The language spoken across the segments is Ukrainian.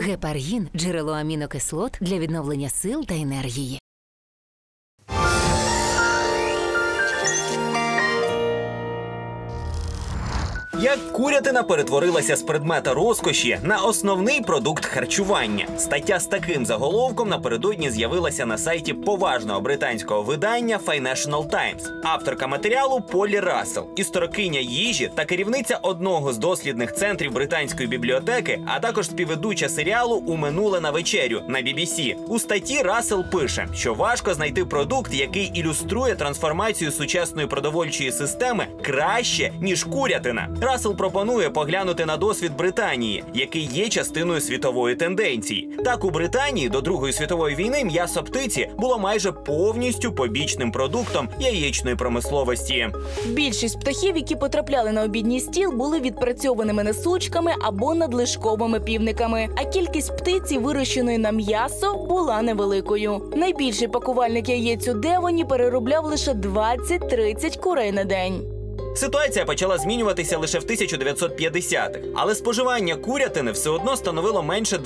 Гепаргін – джерело амінокислот для відновлення сил та енергії. Як курятина перетворилася з предмета розкоші на основний продукт харчування. Стаття з таким заголовком напередодні з'явилася на сайті поважного британського видання Financial Times. Авторка матеріалу Полі Рассел, історикиня їжі та керівниця одного з дослідних центрів британської бібліотеки, а також співведуча серіалу «У минуле на вечерю» на BBC. У статті Рассел пише, що важко знайти продукт, який ілюструє трансформацію сучасної продовольчої системи краще, ніж курятина. Рассел пропонує поглянути на досвід Британії, який є частиною світової тенденції. Так, у Британії до Другої світової війни м'ясо птиці було майже повністю побічним продуктом яєчної промисловості. Більшість птахів, які потрапляли на обідній стіл, були відпрацьованими несучками або надлишковими півниками, а кількість птиці, вирощеної на м'ясо, була невеликою. Найбільший пакувальник яєць у Девоні переробляв лише 20-30 курей на день. Ситуація почала змінюватися лише в 1950-х, але споживання курятини все одно становило менше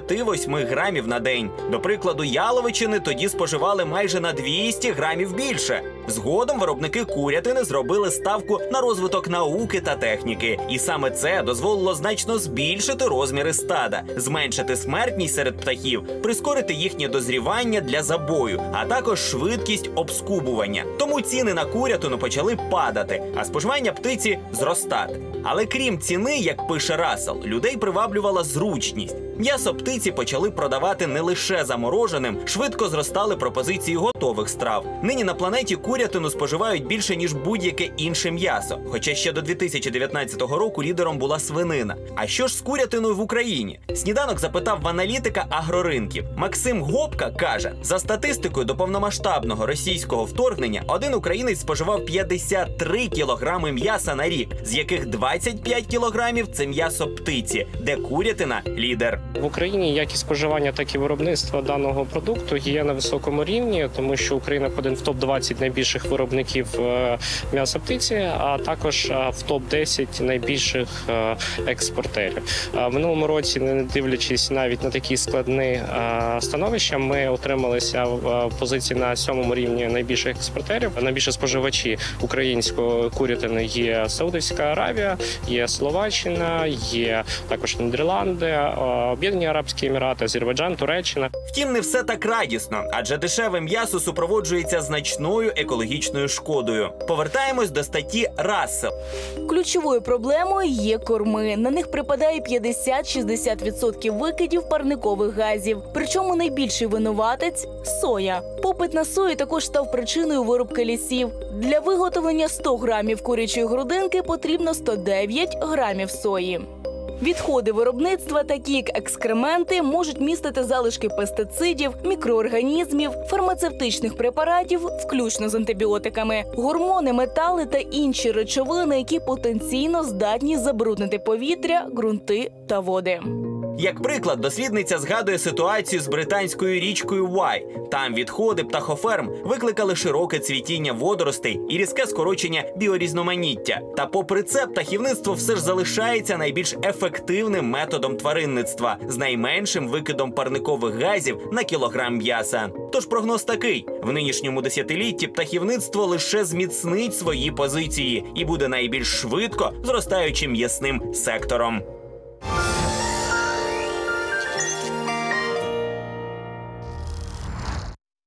28 грамів на день. До прикладу, яловичини тоді споживали майже на 200 грамів більше. Згодом виробники курятини зробили ставку на розвиток науки та техніки. І саме це дозволило значно збільшити розміри стада, зменшити смертність серед птахів, прискорити їхнє дозрівання для забою, а також швидкість обскубування. Тому ціни на курятину почали падати, а споживання птиці зростати. Але крім ціни, як пише Рассел, людей приваблювала зручність. М'ясо птиці почали продавати не лише замороженим, швидко зростали пропозиції готових страв. Нині на планеті курятину споживають більше, ніж будь-яке інше м'ясо. Хоча ще до 2019 року лідером була свинина. А що ж з курятиною в Україні? Сніданок запитав в аналітика агроринків. Максим Гопка каже, за статистикою до повномасштабного російського вторгнення один українець споживав 53 кілограми м'яса на рік, з яких 25 кілограмів – це м'ясо птиці, де курятина – лідер. В Україні як і споживання, так і виробництво даного продукту є на високому рівні, тому що Україна входить в топ-20 найбільших виробників м'яса птиці, а також в топ-10 найбільших експортерів. В минулому році, не дивлячись навіть на такі складні становища, ми отрималися в позиції на 7-му рівні найбільших експортерів. Найбільші споживачі української курятини є Саудівська Аравія, є Словаччина, є також Нідерланди, Об'єднані Арабські Емірати, Азербайджан, Туреччина. Втім, не все так радісно, адже дешеве м'ясо супроводжується значною екологічною шкодою. Повертаємось до статті Рассел. Ключовою проблемою є корми. На них припадає 50-60% викидів парникових газів. Причому найбільший винуватець – соя. Попит на сою також став причиною вирубки лісів. Для виготовлення 100 грамів курячої грудинки потрібно 109 грамів сої. Відходи виробництва, такі як екскременти, можуть містити залишки пестицидів, мікроорганізмів, фармацевтичних препаратів, включно з антибіотиками, гормони, метали та інші речовини, які потенційно здатні забруднити повітря, ґрунти та води. Як приклад, дослідниця згадує ситуацію з британською річкою Вай. Там відходи птахоферм викликали широке цвітіння водоростей і різке скорочення біорізноманіття. Та попри це, птахівництво все ж залишається найбільш ефективним методом тваринництва з найменшим викидом парникових газів на кілограм м'яса. Тож прогноз такий: в нинішньому десятилітті птахівництво лише зміцнить свої позиції і буде найбільш швидко зростаючим м'ясним сектором.